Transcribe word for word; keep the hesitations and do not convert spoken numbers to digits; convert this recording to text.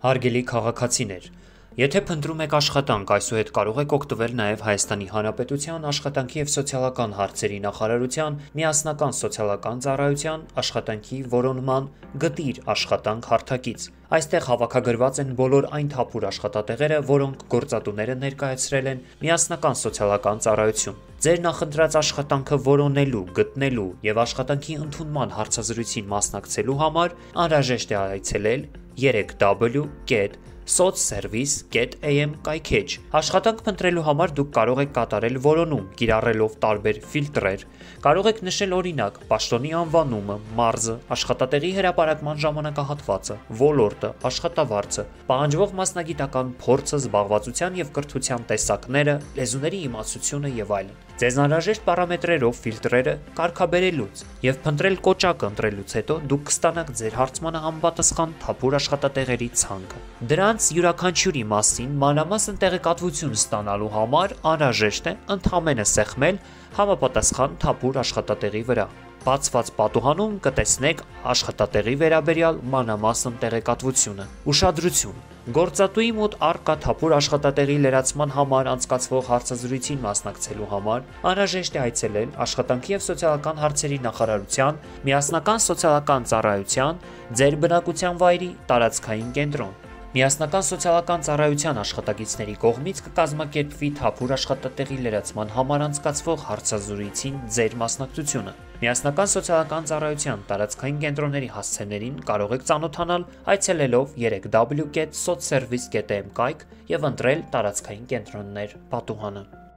Հարգելի քաղաքացիներ, եթե փնտրում եք աշխատանք, այսուհետ կարող եք օգտվել նաև Հայաստանի Հանրապետության աշխատանքի և սոցիալական հարցերի նախարարության միասնական սոցիալական ծառայության աշխատանքի որոնման «Գտիր աշխատանք» հարթակից։ Այստեղ հավաքագրված են բոլոր այն թափուր աշխատատեղերը, որոնք գործատուները ներկայացրել են միասնական սոցիալական ծառայություն։ Ձեր նախընտրած աշխատանքը որոնելու, գտնելու և աշխատանքի ընդունման հարցազրույցին մասնակցելու համար անհրաժեշտ է այցելել երեք w կետ սոցսերվիս կետ a m կայքէջ։ Աշխատանք փնտրելու համար դուք կարող եք կատարել որոնում, կիրառելով տարբեր ֆիլտրեր։ Կարող եք նշել օրինակ պաշտոնի անվանումը, մարզը, աշխատատեղի հրապարակման ժամանակահատվածը, ոլորտը, աշխատավարձը, պահանջվող մասնագիտական փորձը, զբաղվածության և կրթության տեսակները, լեզուների իմացությունը և այլն։ Ձեզ անհրաժեշտ պարամետրերով ֆիլտրերը կարգաբերելուց և փնտրել կոճակը ընտրելուց հետո դուք կստանաք ձեր հարցմանը համապատասխան թափուր աշխատատեղերի ցանկը։ Դրանց յուրաքանչյուրի մասին մանրամասն տեղեկատվություն ստանալու համար անհրաժեշտ է ընդամենը սեղմել համապատասխան թափուր աշխատատեղի վրա։ Բացված պատուհանում կտեսնեք աշխատատեղի վերաբերյալ մանրամասն տեղեկատվությունը։ Ուշադրություն. Գործատուի մոտ առկա թափուր աշխատատեղի լրացման համար անցկացվող հարցազրույցին մասնակցելու համար անհրաժեշտ է այցելել Աշխատանքի և սոցիալական հարցերի նախարարության միասնական սոցիալական ծառայության ձեր բնակության վայրի տարածքային կենտրոն։ Միասնական սոցիալական ծառայության աշխատակիցների կողմից կկազմակերպվի թափուր աշխատատեղի լրացման համար անցկացվող հարցազրույցին ձեր մասնակցությունը։ Միասնական սոցիալական ծառայության տարածքային կենտրոնների հասցեներին կարող եք ծանոթանալ այցելելով երեք w կետ սոցսերվիս կետ a m կայք և ընտրել տարածքային կենտրոններ պատուհանը։